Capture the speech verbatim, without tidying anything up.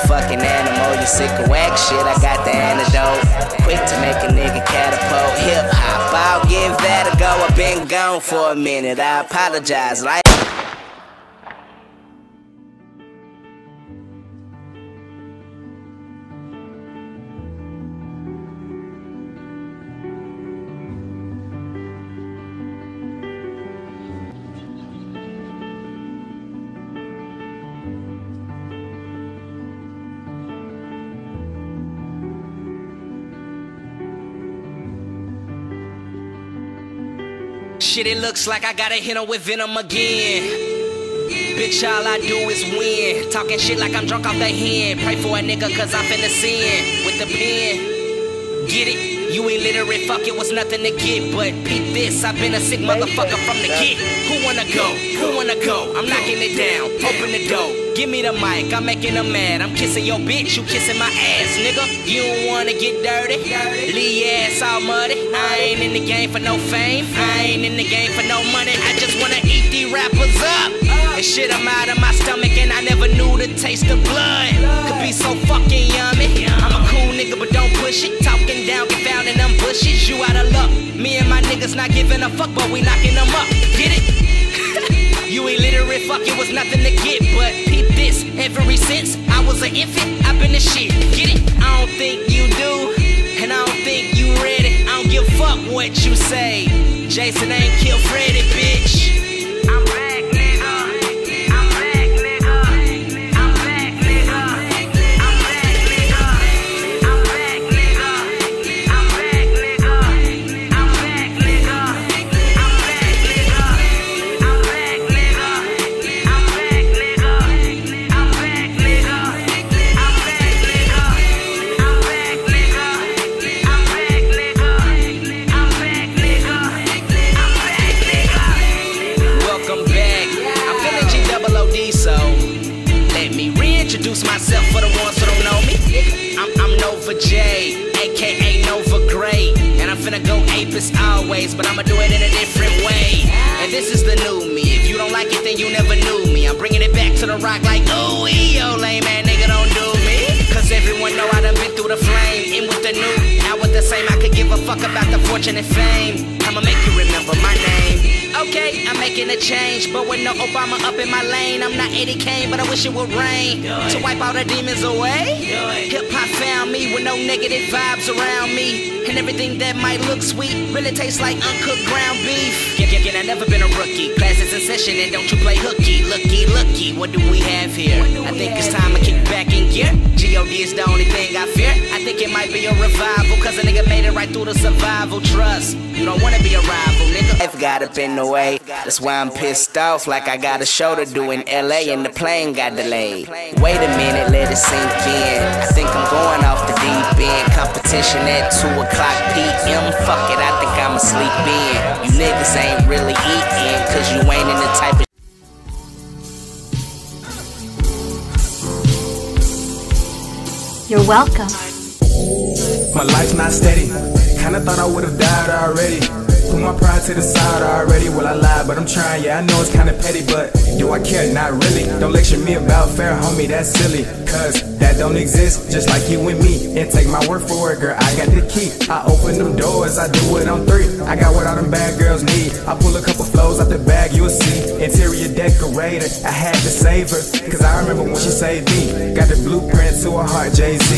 fucking animal. You sick of whack shit, I got the antidote. Quick to make a nigga catapult. Hip hop, I'll give that a go. I've been gone for a minute, I apologize. Like shit, it looks like I gotta hit him with venom again. Bitch, all I do is win. Talking shit like I'm drunk off the hen. Pray for a nigga cause I'm finna sin with the pen. Get it? You illiterate, fuck it, was nothing to get. But peep this, I've been a sick motherfucker from the get. Who wanna go? Who wanna go? I'm knocking it down, open the door. Give me the mic, I'm making them mad. I'm kissing your bitch, you kissing my ass, nigga. You don't wanna get dirty? Leave your ass all muddy. I ain't in the game for no fame. I ain't in the game for no money. I just wanna eat these rappers up. And shit, I'm out of my stomach and I never knew the taste of blood could be so fucking yummy. I'm a cool nigga, but don't push it. Talking down, get found in them bushes. You out of luck. Me and my niggas not giving a fuck, but we knocking them up. Get it? You illiterate, fuck it, was nothing to get. But peep this, ever since I was an infant, I've been the shit. Get it? I don't think you do, and I don't think you ready. I don't give a fuck what you say. Jason ain't killed Freddy, bitch. I'm back, nigga. I'm back, nigga. I'm back, nigga. I'm back, nigga. I'm back, nigga. I'm back, nigga. I'm back, nigga. I'm back, nigga. I'm back, nigga. I'm back, nigga. I'm back, nigga. I'm back, nigga. I'm back, nigga. I'm back, nigga. I'm back, nigga. I'm back, nigga. Welcome back. I'm feeling G double O D, so let me reintroduce myself for the ones who don't know me. I'm, I'm Nova J, aka Nova Great, and I'm finna go ape as always, but I'ma do it in a different way. And this is the new me. If you don't like it, then you never knew me. I'm bringing it back to the rock like, ooh, yo, lame man, nigga, don't do me. Cause everyone know I done been through the flame. In with the new, out with the same. I could give a fuck about the fortune and fame. I'ma make you remember my name. Okay, I'm making a change, but with no Obama up in my lane, I'm not Eddie Kane, but I wish it would rain to wipe all the demons away. Hip hop found me with no negative vibes around me, and everything that might look sweet really tastes like uncooked ground beef. Yeah, yeah, yeah, I never been a rookie. Classes in session, and don't you play hooky, looky, looky. What do we have here? I think it's time to kick back in gear. G O D is the only thing I fear. I think it might be a revival, cause a nigga made it right through the survival. Trust, you don't wanna be a rival, nigga. Life got up in the way, that's why I'm pissed off. Like I got a show to do in L A and the plane got delayed. Wait a minute, let it sink in. I think I'm going off the deep end. Competition at two o'clock P M Fuck it, I think I'ma sleep in. You niggas ain't really eating, cause you ain't in the type of You're welcome. My life's not steady. Kinda thought I would've died already. Put my pride to the side already. Well, I lied, but I'm trying. Yeah, I know it's kinda petty, but do I care? Not really. Don't lecture me about fair, homie, that's silly. Cause that don't exist, just like you and me. And take my word for it, girl, I got the key. I open them doors, I do it on three. I got what all them bad girls need. I pull a couple flows out the bag, you'll see. Interior decorator, I had to save her, cause I remember when she saved me. Got the blueprint to her heart, Jay-Z.